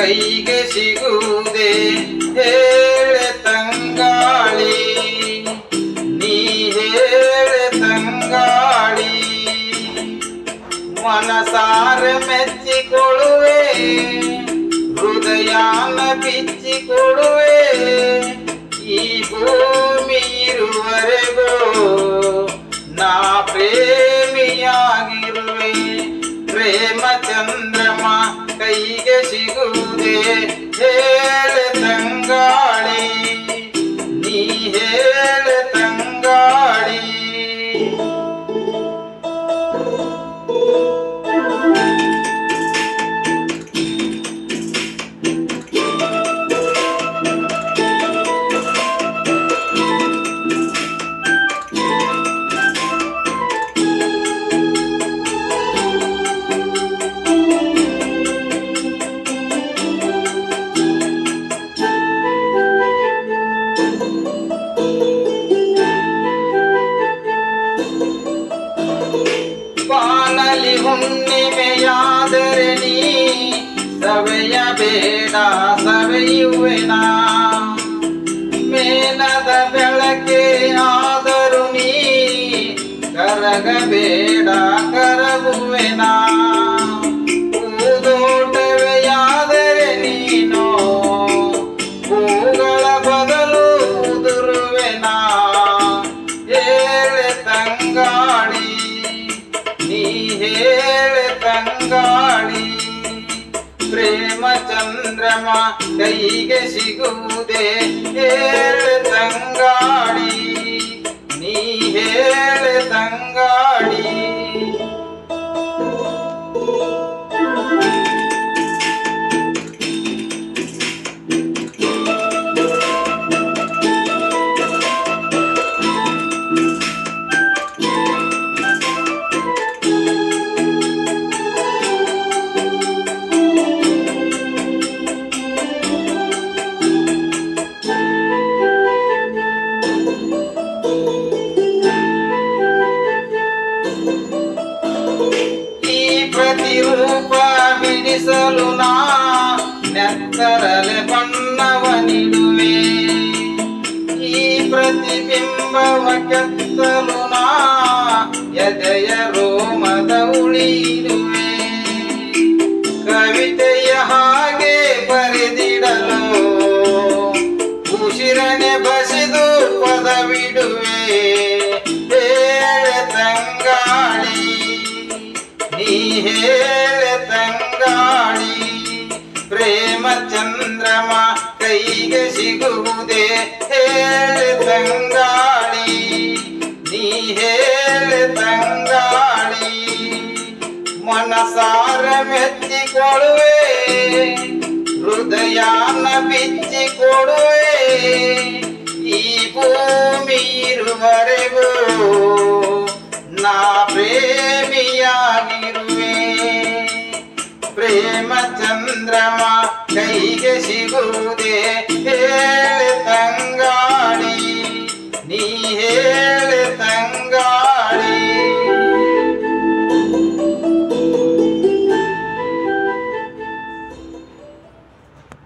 ಕೈಗೆ ಸಿಗುವುದೇ ಹೇಳೆ ತಂಗಾಳಿ, ನೀ ಹೇಳೆ ತಂಗಾಳಿ. ಮನಸಾರ ಮೆಚ್ಚಿಕೊಳ್ಳುವೆ, ಹೃದಯಾನ ಬಿಚ್ಚಿಕೊಡುವೆ. ಈ ಭೂಮಿ ಇರುವರೆಗೂ ನಾ ಪ್ರೇಮಿಯಾಗಿರುವೆ. ಪ್ರೇಮ ಚಂದ್ರಮ ಕೈಗೆ ಸಿಗುವುದೇ ಹೇಳೆ ತಂಗಾಳಿ, ನೀ ಹೇಳೆ ತಂಗಾಳಿ. ಬಾನಲಿ ಹುಣ್ಣಿಮೆಯಾದರೆ ನೀ ಸವೆಯಬೇಡ, ಸವೆಯುವೆನಾ. ಮೇನದ ಬೆಳಕೆ ಆದರೂ ನೀ ಕರಗಬೇಡ, ಕರಗುವೆನಾ. ಹೂದೋಟವೆಯಾದರೆ ನೀನು ಹೂಗಳ ಬದಲು ಉದುರುವೆನಾ. ಹೇಳೆ ತಂಗಾಳಿ, ನೀ ಹೇಳೆ ತಂಗಾಳಿ. ಪ್ರೇಮ ಚಂದ್ರಮ ಕೈಗೆ ಸಿಗುವುದೇ ಹೇಳೆ ತಂಗಾಳಿ, ನೀ ಹೇಳೆ ತಂಗಾಳಿ. ಪ್ರತಿರೂಪ ಬಿಡಿಸಲು ನಾ ನೆತ್ತರಲೆ ಬಣ್ಣವ ನೀಡುವೆ. ಈ ಪ್ರತಿಬಿಂಬವ ಕೆತ್ತಲು ನಾ ಎದೆಯ ರೋಮದ ಉಳಿಯುವೆ. ಕವಿತೆಯ ಹಾಗೆ ಬರೆದಿಡಲು ಉಸಿರನೆ ಬಸಿದು ಪದವಿಡುವೆ. ಹೇಳೆ ತಂಗಾಳಿ, ನೀ ಹೇಳೆ ತಂಗಾಳಿ. ಪ್ರೇಮ ಚಂದ್ರಮ ಕೈಗೆ ಸಿಗುವುದೇ ಹೇಳೆ ತಂಗಾಳಿ, ನೀ ಹೇಳೆ ತಂಗಾಳಿ. ಮನಸಾರ ಮೆಚ್ಚಿಕೊಳ್ಳುವೆ, ಹೃದಯಾನ ಬಿಚ್ಚಿಕೊಡುವೆ. ಈ ಭೂಮಿ ಇರುವರೆಗೂ ನಾ ಪ್ರೇಮಿಯಾಗಿರುವೆ. ಪ್ರೇಮ ಚಂದ್ರಮ ಕೈಗೆ ಸಿಗುವುದೇ